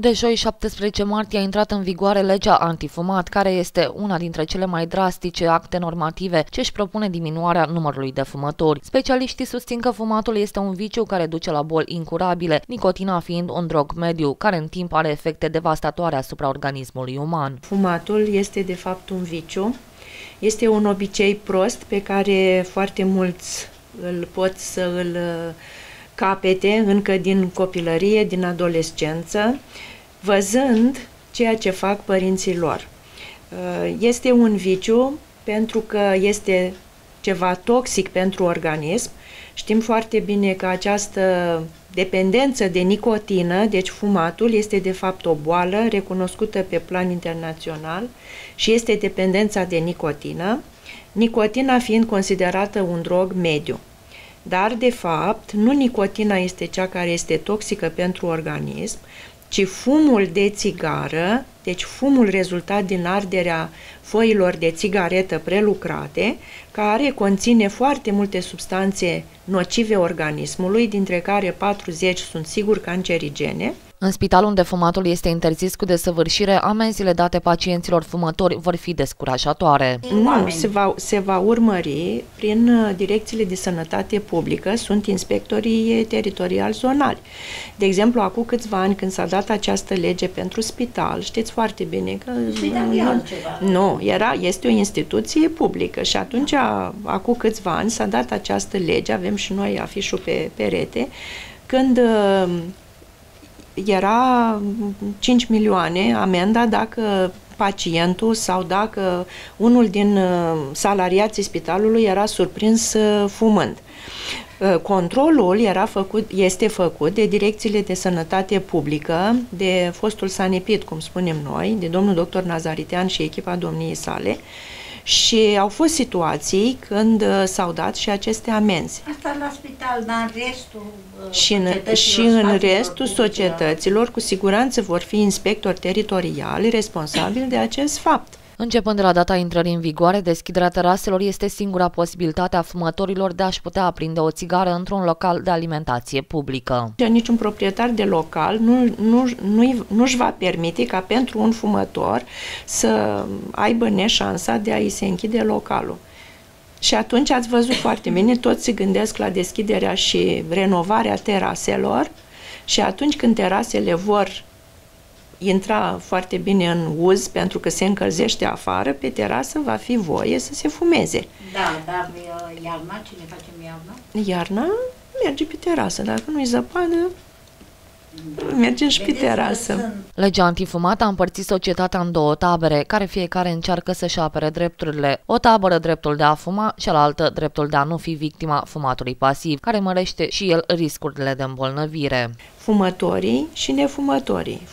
De joi, 17 martie, a intrat în vigoare legea antifumat, care este una dintre cele mai drastice acte normative ce își propune diminuarea numărului de fumători. Specialiștii susțin că fumatul este un viciu care duce la boli incurabile, nicotina fiind un drog mediu, care în timp are efecte devastatoare asupra organismului uman. Fumatul este de fapt un viciu, este un obicei prost pe care foarte mulți îl pot să îl capete încă din copilărie, din adolescență, văzând ceea ce fac părinții lor. Este un viciu pentru că este ceva toxic pentru organism. Știm foarte bine că această dependență de nicotină, deci fumatul, este de fapt o boală recunoscută pe plan internațional și este dependența de nicotină, nicotina fiind considerată un drog mediu. Dar, de fapt, nu nicotina este cea care este toxică pentru organism, ci fumul de țigară, deci fumul rezultat din arderea foilor de țigaretă prelucrate, care conține foarte multe substanțe nocive organismului, dintre care 40 sunt sigur cancerigene. În spital unde fumatul este interzis cu desăvârșire, amenziile date pacienților fumători vor fi descurajatoare. Nu, se va urmări prin direcțiile de sănătate publică, sunt inspectorii teritoriali zonali. De exemplu, acum câțiva ani, când s-a dat această lege pentru spital, știți foarte bine că este o instituție publică și atunci, acum câțiva ani, s-a dat această lege, avem și noi afișul pe perete, când era 5 milioane amenda dacă pacientul sau dacă unul din salariații spitalului era surprins fumând. Controlul este făcut de direcțiile de sănătate publică, de fostul Sanepid, cum spunem noi, de domnul doctor Nazaritean și echipa domniei sale, și au fost situații când s-au dat și aceste amenzi. Asta la spital, dar în restul și în restul societăților, cu siguranță vor fi inspectori teritoriali responsabili de acest fapt. Începând de la data intrării în vigoare, deschiderea teraselor este singura posibilitate a fumătorilor de a-și putea aprinde o țigară într-un local de alimentație publică. Niciun proprietar de local nu-și va permite ca pentru un fumător să aibă neșansa de a-i se închide localul. Și atunci ați văzut foarte bine, toți se gândesc la deschiderea și renovarea teraselor și atunci când terasele vor intra foarte bine în uz, pentru că se încălzește afară, pe terasă va fi voie să se fumeze. Da, dar iarna, ce ne facem iarna? Iarna merge pe terasă, dacă nu-i zăpadă, mergem și pe terasă. Legea antifumat a împărțit societatea în două tabere, care fiecare încearcă să-și apere drepturile. O tabără dreptul de a fuma, cealaltă dreptul de a nu fi victima fumatului pasiv, care mărește și el riscurile de îmbolnăvire. Fumătorii și nefumătorii.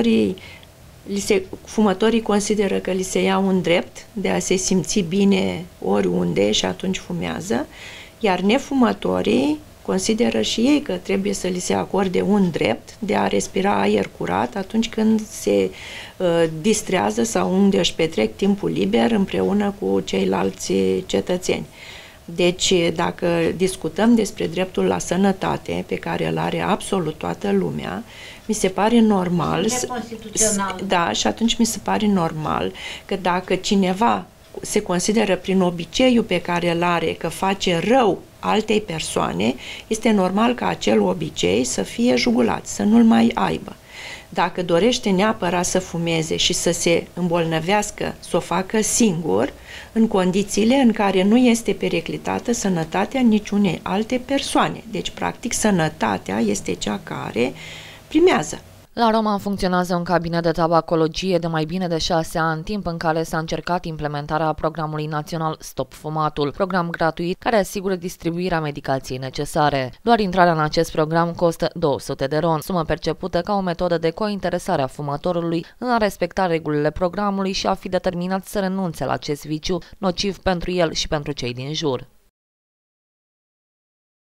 Fumătorii consideră că li se ia un drept de a se simți bine oriunde și atunci fumează, iar nefumătorii consideră și ei că trebuie să li se acorde un drept de a respira aer curat atunci când se distrează sau unde își petrec timpul liber împreună cu ceilalți cetățeni. Deci, dacă discutăm despre dreptul la sănătate, pe care îl are absolut toată lumea, mi se pare normal, da, și atunci mi se pare normal că dacă cineva se consideră prin obiceiul pe care îl are că face rău altei persoane, este normal ca acel obicei să fie jugulat, să nu-l mai aibă. Dacă dorește neapărat să fumeze și să se îmbolnăvească, să o facă singur, în condițiile în care nu este periclitată sănătatea niciunei alte persoane. Deci, practic, sănătatea este cea care primează. La Roman funcționează un cabinet de tabacologie de mai bine de 6 ani, timp în care s-a încercat implementarea programului național Stop Fumatul, program gratuit care asigură distribuirea medicației necesare. Doar intrarea în acest program costă 200 de RON, sumă percepută ca o metodă de cointeresare a fumătorului în a respecta regulile programului și a fi determinat să renunțe la acest viciu nociv pentru el și pentru cei din jur.